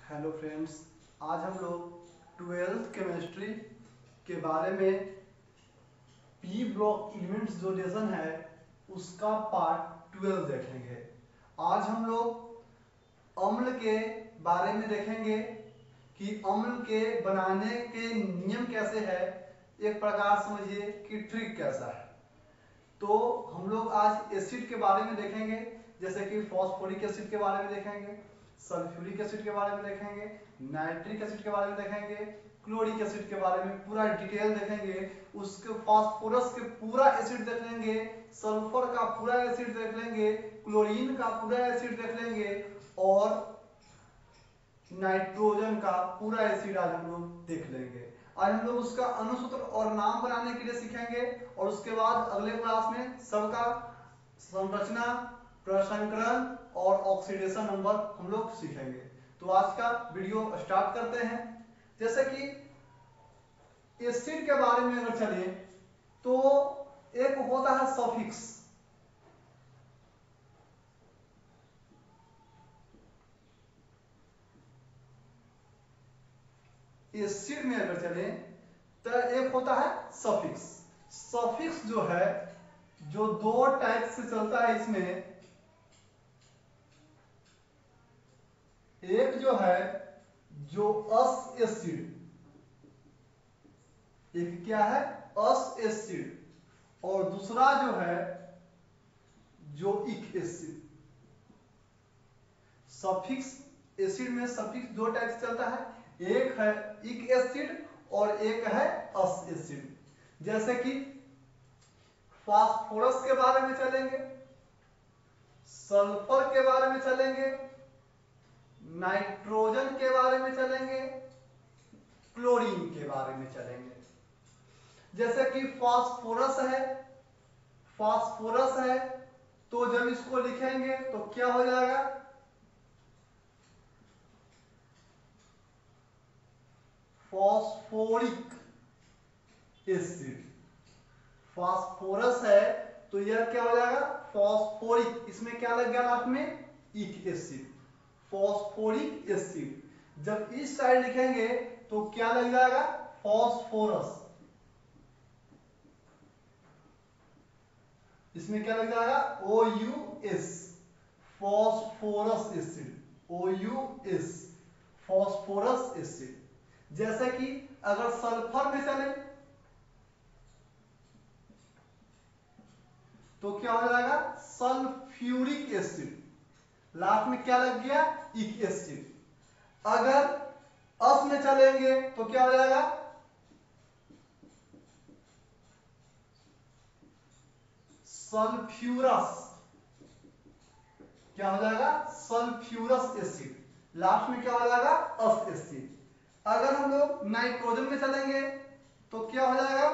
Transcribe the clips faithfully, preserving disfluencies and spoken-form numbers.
Hello friends, आज हम लोग ट्वेल्थ केमिस्ट्री के बारे में पी ब्लॉक एलिमेंट्स जो लेसन है उसका पार्ट ट्वेल्व देखेंगे। आज हम लोग अम्ल के बारे में देखेंगे कि अम्ल के बनाने के नियम कैसे है, एक प्रकार समझिए कि ट्रिक कैसा है। तो हम लोग आज एसिड के बारे में देखेंगे, जैसे कि फॉस्फोरिक एसिड के बारे में देखेंगे, सल्फ्यूरिक एसिड के बारे में देखेंगे, नाइट्रिक एसिड के बारे में देखेंगे, क्लोरिक एसिड के बारे में पूरा डिटेल देखेंगे, उसके फास्फोरस के पूरा एसिड देख लेंगे, सल्फर का पूरा एसिड देख लेंगे, क्लोरीन का पूरा एसिड देख लेंगे और नाइट्रोजन का पूरा एसिड आज हम लोग देख लेंगे। आज हम लोग उसका अनुसूत्र और नाम बनाने के लिए सीखेंगे और उसके बाद अगले क्लास में सबका संरचना, प्रसंकरण और ऑक्सीडेशन नंबर हम लोग सीखेंगे। तो आज का वीडियो स्टार्ट करते हैं। जैसे कि एसिड के बारे में अगर चलिए तो एक होता है सफिक्स। एसिड में अगर चले तो एक होता है सफिक्स। सफिक्स जो है, जो दो टाइप से चलता है इसमें, एक जो है जो अस एसिड, एक क्या है अस एसिड, और दूसरा जो है जो इक एसिड। सफिक्स एसिड में सफिक्स दो टाइप से चलता है, एक है इक एसिड और एक है अस एसिड। जैसे कि फास्फोरस के बारे में चलेंगे, सल्फर के बारे में चलेंगे, नाइट्रोजन के बारे में चलेंगे, क्लोरीन के बारे में चलेंगे। जैसे कि फास्फोरस है, फास्फोरस है तो जब इसको लिखेंगे तो क्या हो जाएगा, फॉस्फोरिक एसिड। फास्फोरस है तो यह क्या हो जाएगा फॉस्फोरिक, इसमें क्या लग गया लास्ट में इक एसिड, फॉस्फोरिक एसिड। जब इस साइड लिखेंगे तो क्या लग जाएगा फॉस्फोरस, इसमें क्या लग जाएगा O U S, phosphorus acid, O U S, phosphorus acid. जैसे कि अगर सल्फर में चले तो क्या हो जाएगा सल्फ्यूरिक एसिड, लास्ट में क्या लग गया इक एसिड। अगर अस में चलेंगे तो क्या हो जाएगा सल्फ्यूरस, क्या हो जाएगा सल्फ्यूरस एसिड, लास्ट में क्या हो जाएगा अस एसिड। अगर हम लोग नाइट्रोजन में चलेंगे तो क्या हो जाएगा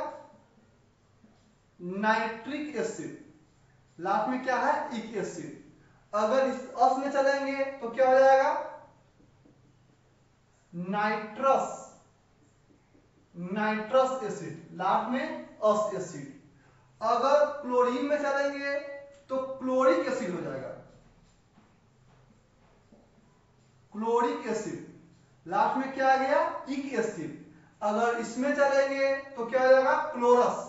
नाइट्रिक एसिड, लास्ट में क्या है इक एसिड। अगर इस अस में चलेंगे तो क्या हो जाएगा नाइट्रस, नाइट्रस एसिड, लास्ट में अस एसिड। अगर क्लोरीन में चलेंगे तो क्लोरिक एसिड हो जाएगा, क्लोरिक एसिड, लास्ट में क्या आ गया इक एसिड। अगर इसमें चलेंगे तो क्या हो जाएगा क्लोरस,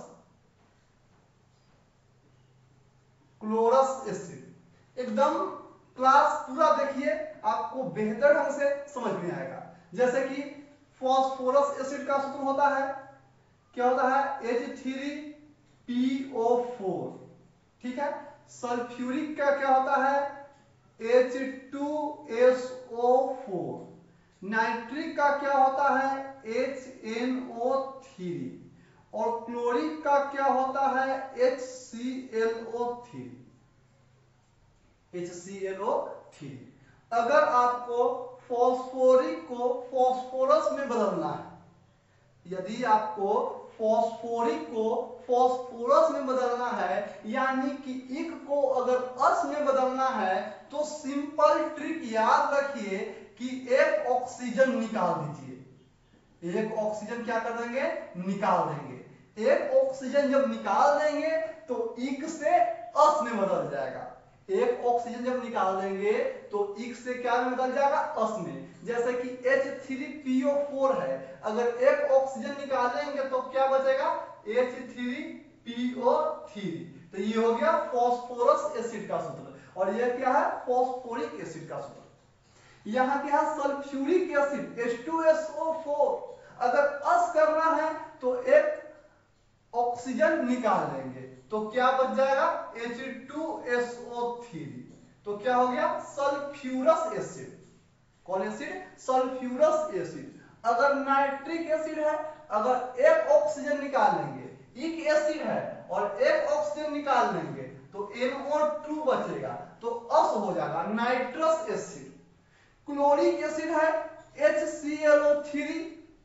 क्लोरस एसिड। एकदम क्लास पूरा देखिए, आपको बेहतर ढंग से समझ में आएगा। जैसे कि फास्फोरस एसिड का सूत्र होता है, क्या होता है H three P O four, ठीक है। सल्फ्यूरिक का क्या होता है H two S O four, nitric का क्या होता है एच एन ओ थ्री, और क्लोरिक का क्या होता है H C L O three, H C L O three. अगर आपको फॉस्फोरिक को फॉस्फोरस में बदलना है, यदि आपको फॉस्फोरिक को फॉस्फोरस में बदलना है, यानी कि इक को अगर अस में बदलना है, तो सिंपल ट्रिक याद रखिए कि एक ऑक्सीजन निकाल दीजिए, एक ऑक्सीजन क्या कर देंगे निकाल देंगे। एक ऑक्सीजन जब निकाल देंगे तो इक से अस में बदल जाएगा, एक ऑक्सीजन जब निकाल देंगे तो इक से क्या में बदल जाएगा, अस में। जैसे कि H three P O four है, अगर एक ऑक्सीजन निकालेंगे तो क्या बचेगा, H three P O three. तो ये हो गया फास्फोरस एसिड का सूत्र, और ये क्या है, फास्फोरिक एसिड का सूत्र। यहाँ क्या है, sulphuric acid H two S O four. अगर अस करना है तो एक ऑक्सीजन निकाल लेंगे तो क्या बच जाएगा, H two S O three. तो क्या हो गया, सल्फ्यूरस एसिड। कौन एसिड, सल्फ्यूरस एसिड। अगर नाइट्रिक एसिड है, अगर एक ऑक्सीजन निकाल लेंगे, इक एसिड है और एक ऑक्सीजन निकाल लेंगे तो एन ओ टू बचेगा, तो अस हो जाएगा नाइट्रस एसिड। क्लोरिक एसिड है H C L O three,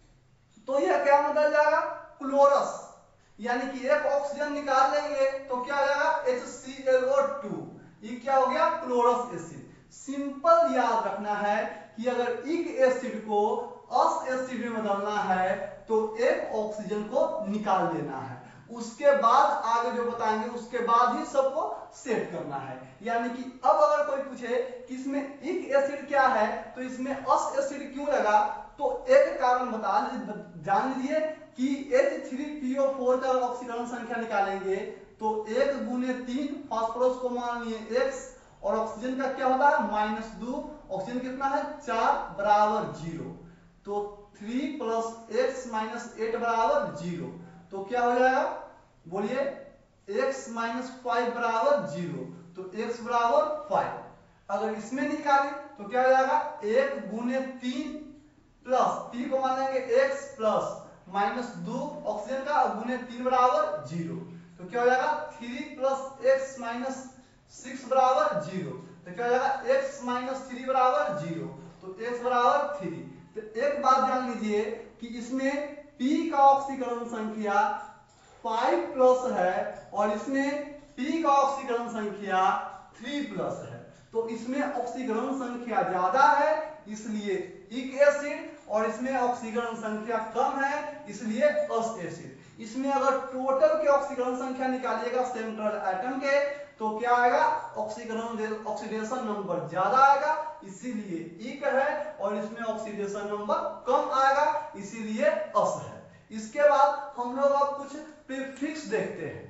तो यह क्या बदल जाएगा, क्लोरस। यानी कि एक ऑक्सीजन निकाल लेंगे तो क्या हो जाएगा, H C L O two. ये क्या हो गया, क्लोरस एसिड। सिंपल याद रखना है कि अगर इक एसिड को अस एसिड में बदलना है तो एक ऑक्सीजन को निकाल लेना है, उसके बाद आगे जो बताएंगे उसके बाद ही सबको सेट करना है। यानी कि अब अगर कोई पूछे कि इसमें इक एसिड क्या है तो इसमें अस एसिड क्यों लगा, तो एक कारण बता जान लीजिए कि H three P O four का ऑक्सीकरण संख्या निकालेंगे तो एक गुने तीन, फास्फोरस को मान लिए एक्स, और ऑक्सीजन का क्या होता है माइनस दो, ऑक्सीजन कितना है चार बराबर जीरो। तो three plus X minus eight बराबर जीरो। तो क्या हो जाएगा, बोलिए, एक्स माइनस फाइव बराबर जीरो, तो एक्स बराबर फाइव। अगर इसमें निकालें तो क्या हो जाएगा, एक गुने तीन प्लस तीन को मान लेंगे एक्स प्लस माइनस दो ऑक्सीजन का गुने तीन बराबर जीरो। तो क्या हो जाएगा, three plus X minus six बराबर जीरो। तो क्या हो जाएगा, एक्स माइनस थ्री बराबर जीरो, तो एक्स बराबर थ्री। तो एक बात जान लीजिए कि इसमें P का ऑक्सीकरण संख्या फाइव प्लस है और इसमें P का ऑक्सीकरण संख्या थ्री प्लस है। तो इसमें ऑक्सीकरण संख्या ज्यादा है इसलिए इक एसिड, और इसमें ऑक्सीकरण संख्या कम है इसलिए अस एसिड। इसमें अगर टोटल के ऑक्सीकरण संख्या निकालिएगा सेंट्रल एटम के तो क्या आएगा, ऑक्सीकरण ऑक्सीडेशन नंबर ज्यादा आएगा इसीलिए इक है, और इसमें ऑक्सीडेशन नंबर कम आएगा इसीलिए अस है। इसके बाद हम लोग अब कुछ प्रीफिक्स देखते हैं।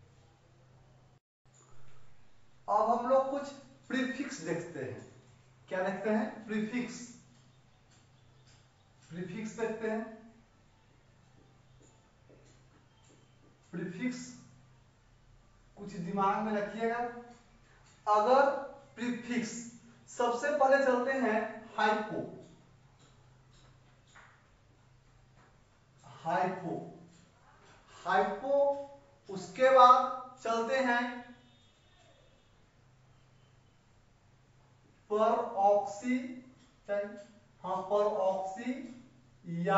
अब हम लोग कुछ प्रीफिक्स देखते हैं। क्या देखते हैं, प्रीफिक्स। प्रीफिक्स देखते हैं। प्रीफिक्स कुछ दिमाग में रखिएगा। अगर प्रीफिक्स, सबसे पहले चलते हैं हाइपो। हाइपो हाइपो उसके बाद चलते हैं पर ऑक्सी, हाँ पर ऑक्सी या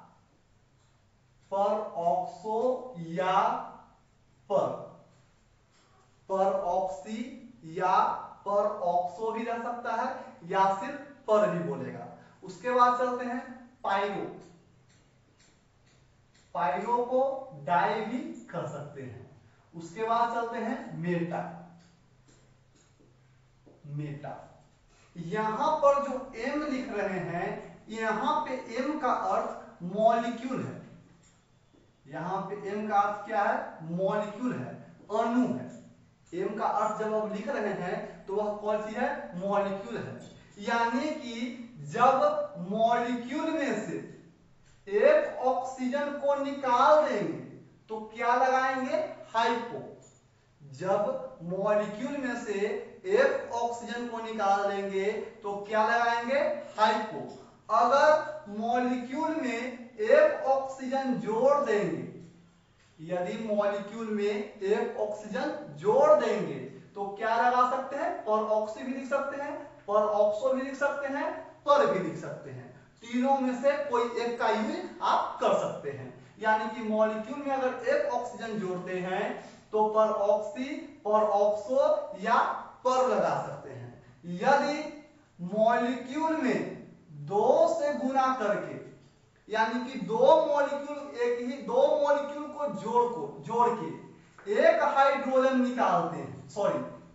पर ऑक्सो या पर पर ऑक्सी या पर ऑक्सो भी रह सकता है या सिर्फ पर भी बोलेगा। उसके बाद चलते हैं पाइरो। पाइरो को डाई भी कर सकते हैं। उसके बाद चलते हैं मेटा। मेटा यहां पर जो एम लिख रहे हैं, यहां पे एम का अर्थ मॉलिक्यूल है। यहां पे एम का अर्थ क्या है, मॉलिक्यूल है, अणु है। एम का अर्थ जब हम लिख रहे हैं तो वह कौन सी है, मॉलिक्यूल है। यानी कि जब मॉलिक्यूल में से एक ऑक्सीजन को निकाल देंगे तो क्या लगाएंगे, हाइपो। जब मॉलिक्यूल में से एक ऑक्सीजन को निकाल देंगे तो क्या लगाएंगे, हाइपो। अगर मॉलिक्यूल में एक ऑक्सीजन जोड़ देंगे, यदि मॉलिक्यूल में एक ऑक्सीजन जोड़ देंगे तो क्या लगा सकते हैं, पर ऑक्सी भी लिख सकते हैं, पर ऑक्सो भी लिख सकते हैं, पर भी लिख सकते हैं। तीनों में से कोई एक का यूज आप कर सकते हैं। यानी कि मॉलिक्यूल में अगर एक ऑक्सीजन जोड़ते हैं तो पर ऑक्सी, पर ऑक्सो या पर लगा सकते हैं। यदि मॉलिक्यूल में दो से गुना करके, यानी कि दो मॉलिक्यूल एक ही दो मॉलिक्यूल को जोड़ को जोड़ के एक हाइड्रोजन निकालते हैं, सॉरी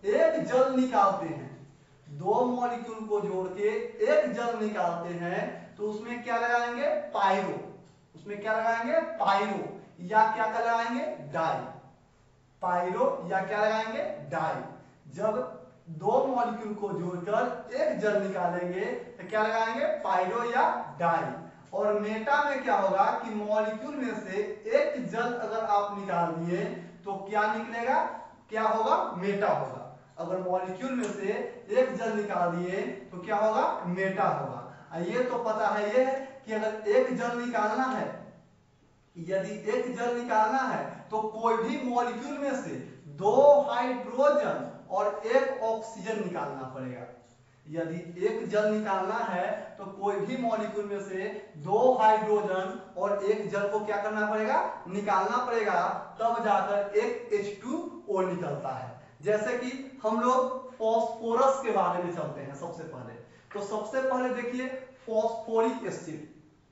एक जल निकालते हैं, दो मॉलिक्यूल को जोड़ के एक जल निकालते हैं, तो उसमें क्या लगाएंगे? पायरो। उसमें क्या लगाएंगे? पायरो, या क्या क्या लगाएंगे? डाई। पायरो या क्या लगाएंगे? डाई। जब दो मॉलिक्यूल को जोड़कर एक जल निकालेंगे तो क्या लगाएंगे? पायरो या डाई। और मेटा में क्या होगा कि मॉलिक्यूल में से एक जल अगर आप निकाल दिए तो क्या निकलेगा? क्या होगा? मेटा होगा। अगर मॉलिक्यूल में से एक जल निकाल दिए तो क्या होगा? मेटा होगा। ये तो पता है ये कि अगर एक जल निकालना है, यदि एक जल निकालना है तो कोई भी मॉलिक्यूल में से दो हाइड्रोजन और एक ऑक्सीजन निकालना पड़ेगा। यदि एक जल निकालना है तो कोई भी मॉलिक्यूल में से दो हाइड्रोजन और एक जल को क्या करना पड़ेगा? निकालना पड़ेगा, तब जाकर एक एच टू ओ निकलता है। जैसे कि हम लोग फॉस्फोरस के बारे में चलते हैं सबसे पहले। तो सबसे पहले देखिए phosphoric acid.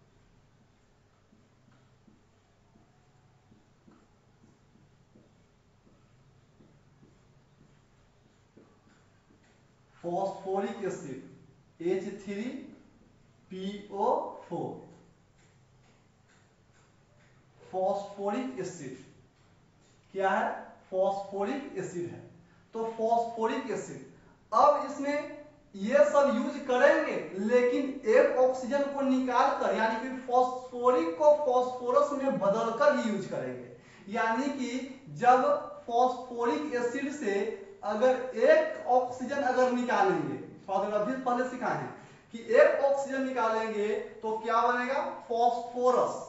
Phosphoric acid H three P O four. Phosphoric acid क्या है? फॉस्फोरिक एसिड है। तो फॉस्फोरिक एसिड, अब इसमें ये सब यूज करेंगे, लेकिन एक ऑक्सीजन को निकाल कर, यानी कि फॉस्फोरिक को फॉस्फोरस में बदलकर ही यूज करेंगे। यानी कि जब फॉस्फोरिक एसिड से अगर एक ऑक्सीजन अगर निकालेंगे, अभी पहले सिखाए हैं कि एक ऑक्सीजन निकालेंगे तो क्या बनेगा? फॉस्फोरस।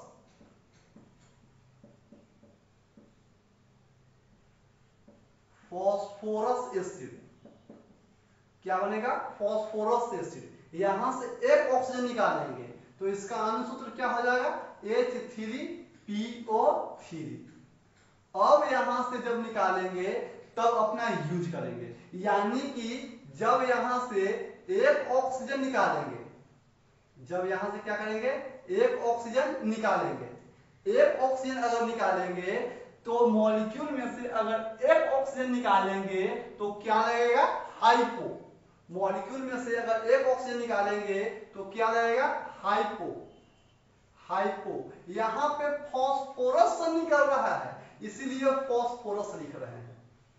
फॉस्फोरस एसिड क्या बनेगा? Phosphorus acid. यहां से एक ऑक्सीजन निकालेंगे तो इसका अनुसूत्र क्या हो जाएगा? H three P O three. अब यहां से जब निकालेंगे तब अपना यूज करेंगे, यानी कि जब यहां से एक ऑक्सीजन निकालेंगे, जब यहां से क्या करेंगे? एक ऑक्सीजन निकालेंगे। एक ऑक्सीजन अगर निकालेंगे तो मॉलिक्यूल में से अगर एक ऑक्सीजन निकालेंगे तो क्या लगेगा? हाइपो। मॉलिक्यूल में से अगर एक ऑक्सीजन निकालेंगे तो क्या लगेगा? हाइपो। हाइपो। यहां पे फॉस्फोरस निकल रहा है, इसीलिए फॉस्फोरस लिख रहे हैं,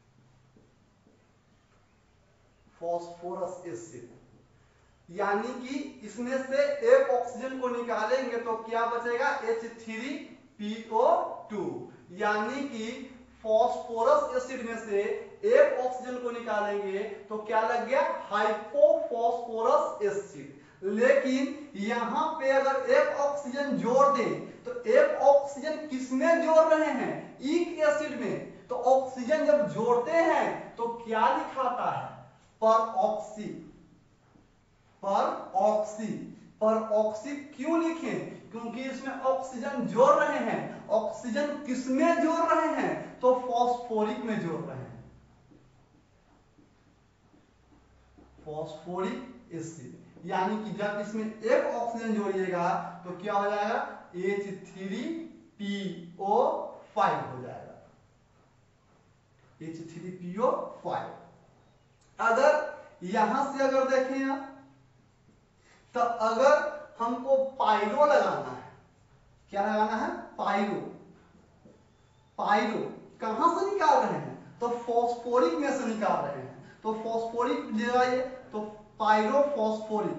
फॉस्फोरस एसिड। यानी कि इसमें से एक ऑक्सीजन को निकालेंगे तो क्या बचेगा? H three P O two. यानी कि फॉस्फोरस एसिड में से एक ऑक्सीजन को निकालेंगे तो क्या लग गया? Hypophosphorus acid. लेकिन यहां पे अगर एक ऑक्सीजन जोड़ दें तो एक ऑक्सीजन किसमें जोड़ रहे हैं? इक एसिड में। तो ऑक्सीजन जब जोड़ते हैं तो क्या लिखाता है? पर ऑक्सी। पर ऑक्सी। पर ऑक्सी क्यों लिखें? क्योंकि इसमें ऑक्सीजन जोड़ रहे हैं। ऑक्सीजन किसमें जोड़ रहे हैं? तो फॉस्फोरिक में जोड़ रहे हैं, फॉस्फोरिक एसिड। यानी कि जब इसमें एक ऑक्सीजन जोड़िएगा तो क्या हो जाएगा? H three P O five हो जाएगा, H three P O five. अगर यहां से अगर देखें आप, तो अगर हमको पायरो लगाना है, क्या लगाना है? पायरो। पायरो कहां से निकाल रहे हैं? तो फॉस्फोरिक में से निकाल रहे हैं। तो फॉस्फोरिक लगाइए तो पायरो फॉस्फोरिक,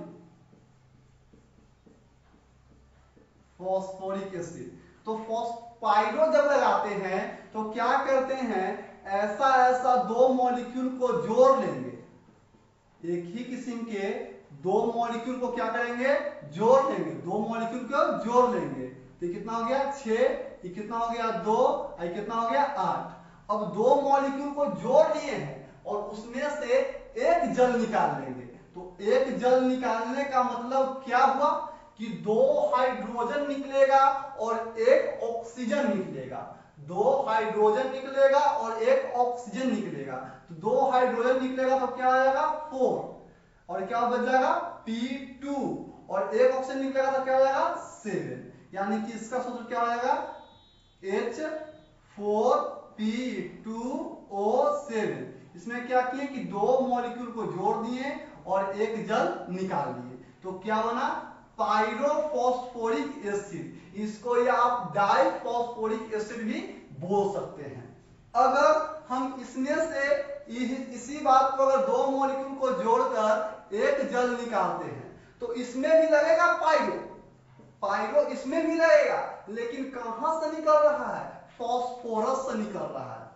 फॉस्फोरिक एसिड। तो पायरो जब लगाते हैं तो क्या करते हैं? ऐसा ऐसा दो मॉलिक्यूल को जोड़ लेंगे, एक ही किस्म के दो मॉलिक्यूल को क्या करेंगे? जोड़ लेंगे। दो मॉलिक्यूल को जोड़ लेंगे तो कितना हो गया? छह। ये कितना हो गया? दो। ये कितना हो गया? आठ। अब दो मॉलिक्यूल को जोड़ लिए हैं और उसमें से एक जल निकाल लेंगे। तो एक जल निकालने का मतलब क्या हुआ कि दो हाइड्रोजन निकलेगा और एक ऑक्सीजन निकलेगा। दो हाइड्रोजन निकलेगा और एक ऑक्सीजन निकलेगा। तो दो हाइड्रोजन निकलेगा तो क्या आएगा? फोर। और क्या बच जाएगा? P two. और एक ऑक्सीजन निकलेगा तो क्या हो जाएगा? सेवन। यानी कि इसका सूत्र क्या हो जाएगा? H four P two O seven. इसमें क्या किए कि दो मॉलिक्यूल को जोड़ दिए और एक जल निकाल दिए, तो क्या बना पायरोफॉस्फोरिक एसिड। इसको या आप डाइफॉस्फोरिक एसिड भी बोल सकते हैं। अगर हम इसमें से इसी बात को अगर दो मॉलिक्यूल को जोड़कर एक जल निकालते हैं तो इसमें भी लगेगा पायरो, पायरो इसमें भी लगेगा, लेकिन कहां से निकल रहा है, फॉस्फोरस से निकल रहा है।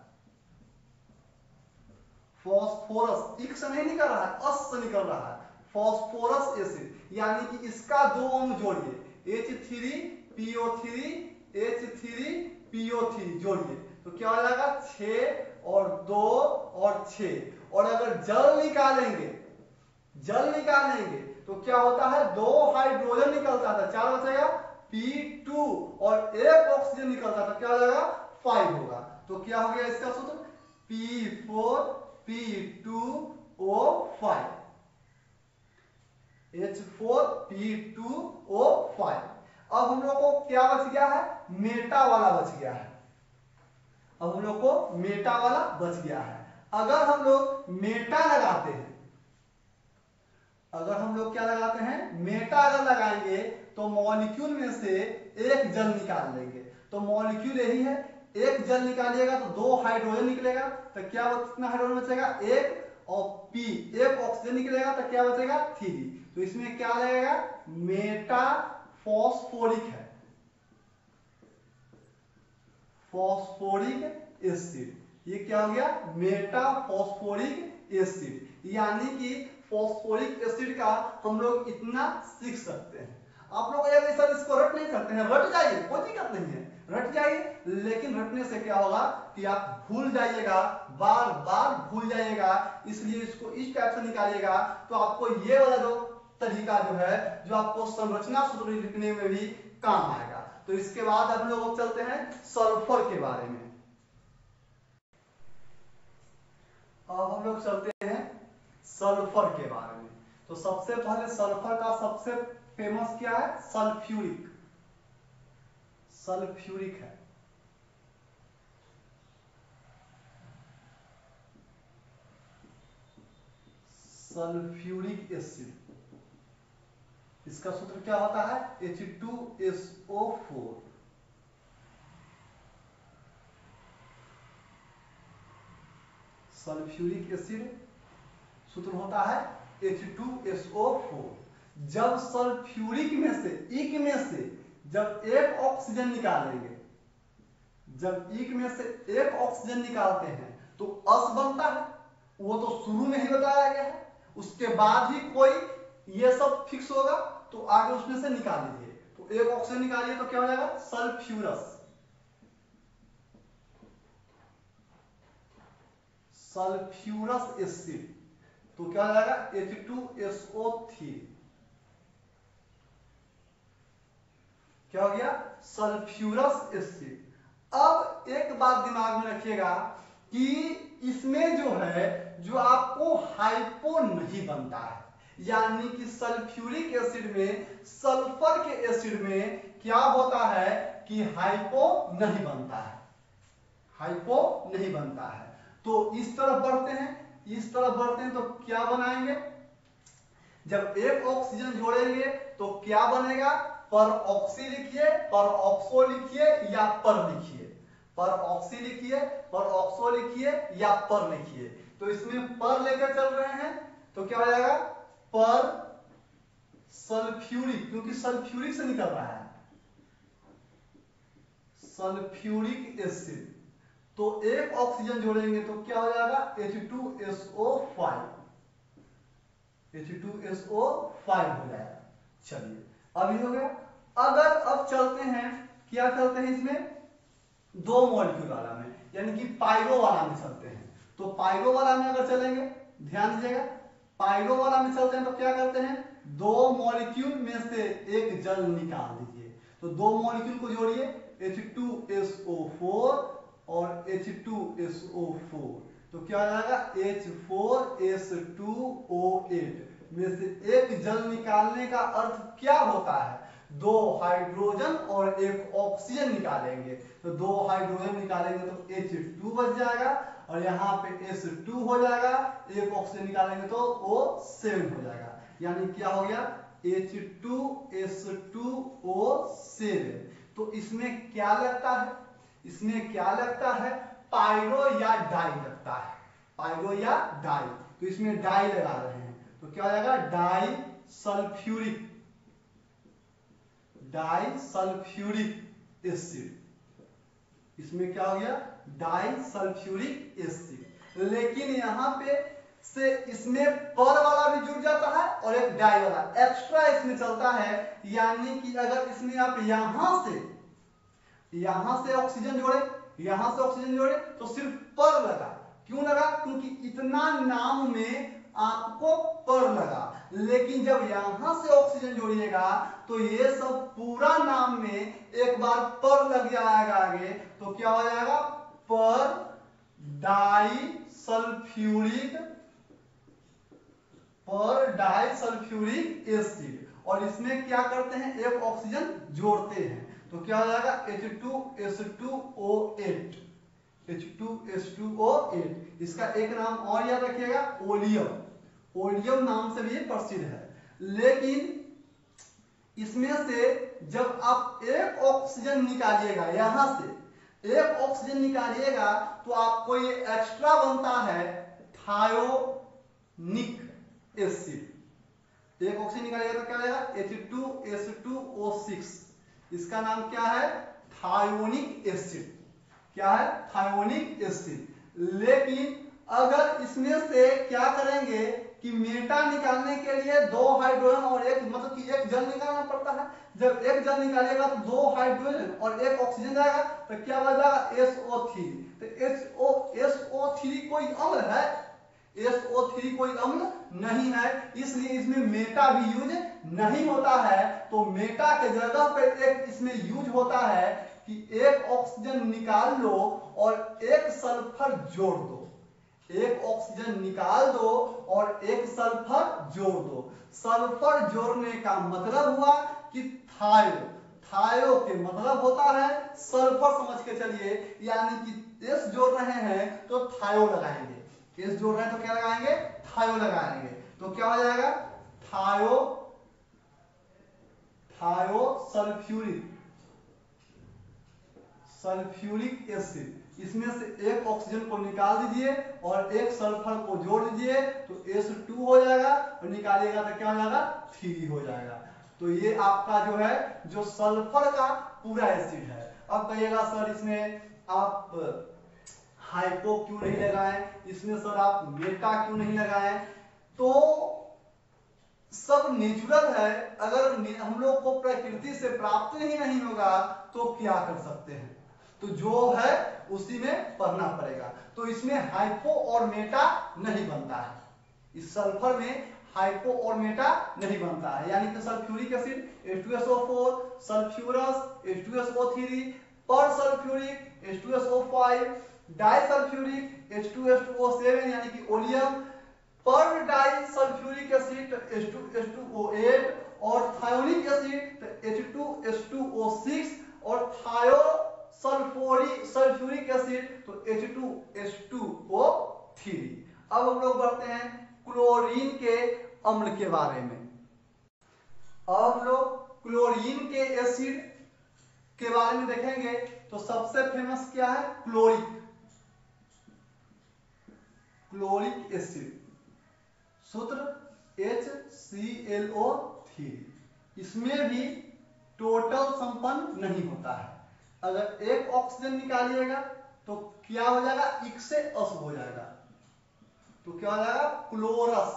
फॉस्फोरस इक से नहीं निकल रहा है, अस से निकल रहा है, फॉस्फोरस एसिड। यानी कि इसका दो अणु जोड़िए H three P O three H three P O three जोड़िए तो क्या हो जाएगा छह और दो और छह। और अगर जल निकालेंगे जल निकालेंगे तो क्या होता है, दो हाइड्रोजन निकलता था, चार बचेगा पी टू और एक ऑक्सीजन निकलता था, क्या हो जाएगा फाइव होगा। तो क्या हो गया इसका सूत्र P four P two O five, H four P two O five. अब हम लोग को क्या बच गया है, मेटा वाला बच गया है। अब हम लोग को मेटा वाला बच गया है। अगर हम लोग मेटा लगाते हैं, अगर हम लोग क्या लगाते हैं, मेटा अगर लगाएंगे तो मॉलिक्यूल में से एक जल निकाल लेंगे। तो मॉलिक्यूल यही है, एक जल निकालिएगा तो दो हाइड्रोजन निकलेगा, तो क्या कितना हाइड्रोजन बचेगा, एक, और पी एक ऑक्सीजन निकलेगा तो क्या बचेगा थ्री। तो इसमें क्या लगेगा, मेटा फॉस्फोरिक है, फॉस्फोरिक एसिड। ये क्या हो गया, मेटा फॉस्फोरिक एसिड। यानी कि फॉस्फोरिक एसिड का हम लोग इतना सीख सकते हैं। आप लोग अगर सर इसको रट नहीं सकते हैं, रट जाइए, कोई दिक्कत नहीं है, रट जाइए, लेकिन रटने से क्या होगा कि आप भूल जाइएगा, बार बार भूल जाइएगा। इसलिए इसको इस टाइप से निकालिएगा तो आपको ये वाला जो तरीका जो है, जो आपको संरचना सूत्र लिखने में भी काम आएगा। तो इसके बाद हम लोग चलते हैं सल्फर के बारे में। अब हम लोग चलते हैं सल्फर के बारे में। तो सबसे पहले सल्फर का सबसे फेमस क्या है, सल्फ्यूरिक, सल्फ्यूरिक है। सल्फ्यूरिक एसिड, इसका सूत्र क्या होता है, H two S O four. Sulphuric acid सूत्र होता है H two S O four. जब सल्फ्यूरिक में से, इक में से जब एक ऑक्सीजन निकालेंगे, जब इक में से एक ऑक्सीजन निकालते हैं तो अस बनता है, वो तो शुरू में ही बताया गया है। उसके बाद ही कोई ये सब फिक्स होगा तो आगे उसमें से निकाल लीजिए। तो एक ऑक्सीजन निकालिए तो क्या हो जाएगा, सल्फ्यूरस, सल्फ्यूरस एसिड। तो क्या हो जाएगा H two S O three, क्या हो गया, सल्फ्यूरस एसिड। अब एक बात दिमाग में रखिएगा कि इसमें जो है, जो आपको हाइपो नहीं बनता है, यानी कि सल्फ्यूरिक एसिड में, सल्फर के एसिड में क्या होता है कि हाइपो नहीं बनता है, हाइपो नहीं बनता है। तो इस तरफ बढ़ते हैं, इस तरफ बढ़ते हैं तो क्या बनाएंगे, जब एक ऑक्सीजन जोड़ेंगे तो क्या बनेगा, पर ऑक्सी लिखिए, पर ऑक्सो लिखिए या पर लिखिए, पर ऑक्सी लिखिए, पर ऑक्सो लिखिए या पर लिखिए। तो इसमें पर लेकर चल रहे हैं तो क्या हो जाएगा, पर सल्फ्यूरिक, क्योंकि सल्फ्यूरिक से निकल रहा है, सल्फ्यूरिक एसिड। तो एक ऑक्सीजन जोड़ेंगे तो क्या हो जाएगा, H two S O five, H two S O five हो जाएगा। चलिए अभी हो गया। अगर अब चलते हैं, क्या चलते हैं इसमें, दो मॉलिक्यूल वाला में, यानी कि पायरो वाला में चलते हैं। तो पायरो वाला में अगर चलेंगे, ध्यान दीजिएगा, पायरो वाला में चलते हैं तो क्या करते हैं, दो मॉलिक्यूल में से एक जल निकाल दीजिए। तो दो मॉलिक्यूल को जोड़िए, H two S O four और H two S O four. तो क्या हो जाएगा, H four S two O eight. में से एक जल निकालने का अर्थ क्या होता है, दो हाइड्रोजन और एक ऑक्सीजन निकालेंगे, तो दो हाइड्रोजन निकालेंगे तो एच टू बच जाएगा, और यहाँ पे एस टू हो जाएगा, एक ऑक्सीजन निकालेंगे तो ओ सेवन हो जाएगा। यानी क्या हो गया, H two S two O seven. तो इसमें क्या लगता है, इसमें क्या लगता है, पायरो या डाई लगता है, पायरो या डाई। तो इसमें डाई लगा रहे हैं, तो क्या हो जाएगा, di sulphuric, di sulphuric acid. इसमें क्या हो गया, डाई सल्फ्यूरिक एसिड। लेकिन यहाँ पे से इसमें पर वाला भी जुड़ जाता है और एक डाई वाला एक्स्ट्रा इसमें चलता है। यानी कि अगर इसमें आप यहां से यहां से ऑक्सीजन जोड़े, यहां से ऑक्सीजन जोड़े तो सिर्फ पर लगा। क्यों लगा, क्योंकि इतना नाम में आपको पर लगा। लेकिन जब यहां से ऑक्सीजन जोड़िएगा तो ये सब पूरा नाम में एक बार पर लग जाएगा आगे, तो क्या हो जाएगा, per di sulphuric, per di sulphuric acid. और इसमें क्या करते हैं, एक ऑक्सीजन जोड़ते हैं, तो क्या हो जाएगा, H two S two O eight, H two S two O eight. इसका एक नाम और याद रखिएगा, ओलियम, ओलियम नाम से भी ये प्रसिद्ध है। लेकिन इसमें से जब आप एक ऑक्सीजन निकालिएगा, यहां से एक ऑक्सीजन निकालिएगा तो आपको ये एक्स्ट्रा बनता है थायोनिक एसिड। एक ऑक्सीजन निकालिएगा तो क्या आएगा, H two S two O six. इसका नाम क्या है, थायोनिक एसिड। क्या है, थायोनिक एसिड। लेकिन अगर इसमें से क्या करेंगे कि मेटा निकालने के लिए दो हाइड्रोजन और एक मतलब कि एक जल निकालना पड़ता है। जब एक जल निकालेगा तो दो हाइड्रोजन और एक ऑक्सीजन जाएगा, तो क्या बच जाएगा, एस ओ थ्री। तो S O S O three कोई अम्ल है, एस ओ थ्री कोई अम्ल नहीं है, इसलिए इसमें मेटा भी यूज नहीं होता है। तो मेटा के जगह पर एक इसमें यूज होता है कि एक ऑक्सीजन निकाल लो और एक सल्फर जोड़ दो, एक ऑक्सीजन निकाल दो और एक सल्फर जोड़ दो। सल्फर जोड़ने का मतलब हुआ कि थायो, थायो के मतलब होता है सल्फर, समझ के चलिए। यानी कि एस जोड़ रहे हैं तो थायो लगाएंगे, एस जोड़ रहे हैं तो क्या लगाएंगे, थायो लगाएंगे। तो क्या हो जाएगा, थायो, थायो सल्फ्यूरिक, सल्फ्यूरिक एसिड। इसमें से एक ऑक्सीजन को निकाल दीजिए और एक सल्फर को जोड़ दीजिए तो एस टू हो जाएगा, और निकालिएगा तो क्या हो जाएगा, थ्री हो जाएगा। तो ये आपका जो है जो सल्फर का पूरा एसिड है। अब कहिएगा सर इसमें आप हाइपो क्यों नहीं लगाएं, इसमें सर आप मेटा क्यों नहीं लगाएं। तो सब नेचुरल है, अगर हम लोग को प्रकृति से प्राप्त ही नहीं होगा तो क्या कर सकते हैं, तो जो है उसी में पढ़ना पड़ेगा। तो इसमें हाइपो और मेटा नहीं बनता है, इस सल्फर में हाइपो और मेटा नहीं बनता है। यानी कि sulphuric acid H two S O four, sulphurous H two S O three, per sulphuric H two S O five, di sulphuric H two S two O seven यानी कि oleum, per di sulphuric acid H two S two O eight, और thionic acid H two S two O six, और thio sulphuric sulphuric acid तो H two S two O three. अब हम लोग बढ़ते हैं क्लोरीन के अम्ल के बारे में। अब हम लोग क्लोरीन के एसिड के बारे में देखेंगे। तो सबसे फेमस क्या है, क्लोरिक, क्लोरिक एसिड, सूत्र H C L O three. इसमें भी टोटल संपन्न नहीं होता है। अगर एक ऑक्सीजन निकालिएगा तो क्या हो जाएगा, इक से अस हो जाएगा, तो क्या हो जाएगा, क्लोरस,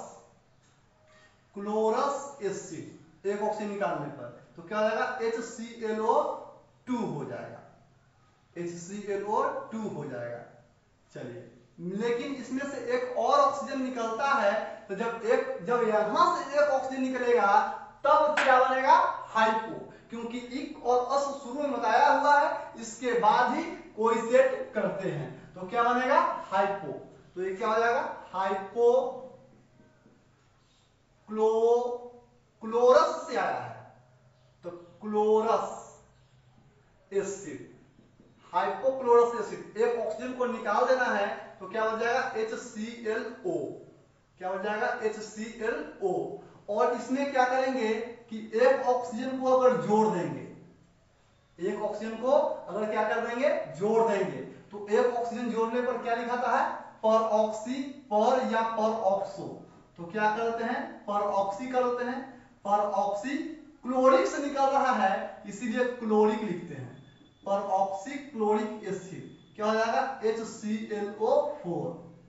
क्लोरस एसिड। एक ऑक्सीजन निकालने पर तो क्या हो जाएगा, H C L O two हो जाएगा, H C L O two हो जाएगा। चलिए, लेकिन इसमें से एक और ऑक्सीजन निकलता है, तो जब एक जब यहां से एक ऑक्सीजन निकलेगा तब क्या बनेगा, हाइपो, क्योंकि इक और अस शुरू में बताया हुआ है, इसके बाद ही कोई सेट करते हैं, तो क्या बनेगा, हाइपो। तो ये क्या हो जाएगा, हाइपो क्लो क्लोरस से आया है, तो हाइपोक्लोरस एसिड, हाइपोक्लोरस एसिड, एक ऑक्सीजन को निकाल देना है तो क्या हो जाएगा एच सी एल ओ, क्या हो जाएगा एच सी एल ओ। और इसमें क्या करेंगे कि एक ऑक्सीजन को अगर जोड़ देंगे, एक ऑक्सीजन को अगर क्या कर देंगे जोड़ देंगे, तो एक ऑक्सीजन जोड़ने पर क्या लिखाता है पर ऑक्सी, पर या पर ऑक्सो, तो क्या करते हैं पर ऑक्सी करते हैं, पर ऑक्सी क्लोरिक से निकल रहा है इसीलिए क्लोरिक लिखते हैं, पर ऑक्सी क्लोरिक एसिड क्या हो जाएगा H C L O four,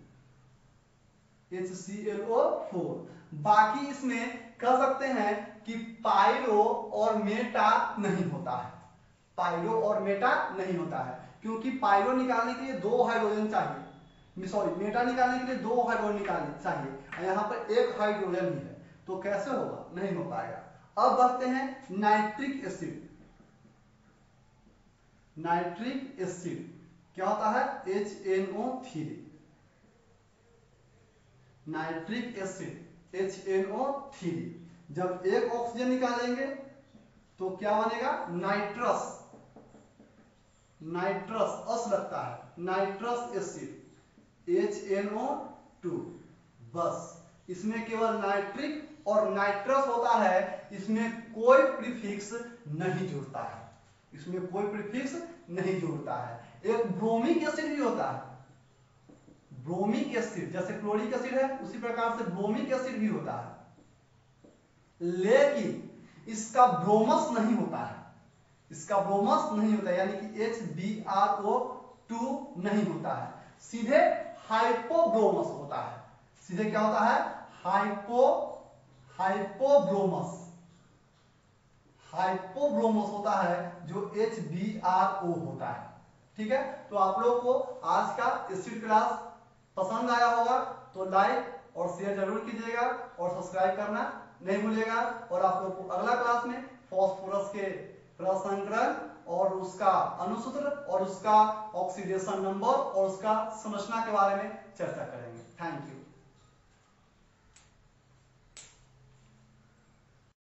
H C L O four. बाकी इसमें कह सकते हैं कि पायरो और मेटा नहीं होता है, पायरो और मेटा नहीं होता है, क्योंकि पायरो निकालने के लिए दो हाइड्रोजन चाहिए, सॉरी मेटा निकालने के लिए दो हाइड्रोजन निकालने चाहिए, यहाँ पर एक हाइड्रोजन ही है, तो कैसे होगा, नहीं हो पाएगा। अब बढ़ते हैं नाइट्रिक एसिड, नाइट्रिक एसिड क्या होता है H N O three, nitric acid H N O three. जब एक ऑक्सीजन निकालेंगे तो क्या बनेगा नाइट्रस, नाइट्रस अस लगता है, nitrous acid H N O two. बस इसमें केवल नाइट्रिक और नाइट्रस होता है, इसमें कोई प्रीफिक्स नहीं जुड़ता है, इसमें कोई प्रीफिक्स नहीं जुड़ता है। एक ब्रोमिक एसिड भी होता है, ब्रोमिक एसिड जैसे क्लोरिक एसिड है उसी प्रकार से ब्रोमिक एसिड भी होता है, लेकिन इसका ब्रोमस नहीं होता है, इसका ब्रोमस नहीं होता है, यानी कि H B R O two नहीं होता है, सीधे हाइपोब्रोमस होता है, सीधे क्या होता है हाइपो हाइपोब्रोमस, हाइपोब्रोमस होता है जो एच बी आर ओ होता है। ठीक है, तो आप लोगों को आज का एसिड क्लास पसंद आया होगा तो लाइक और शेयर जरूर कीजिएगा और सब्सक्राइब करना नहीं भूलिएगा, और आप लोग को अगला क्लास में फास्फोरस के प्रसंकरण और उसका अनुसूत्र और उसका ऑक्सीडेशन नंबर और उसका संरचना के बारे में चर्चा करेंगे। Thank you.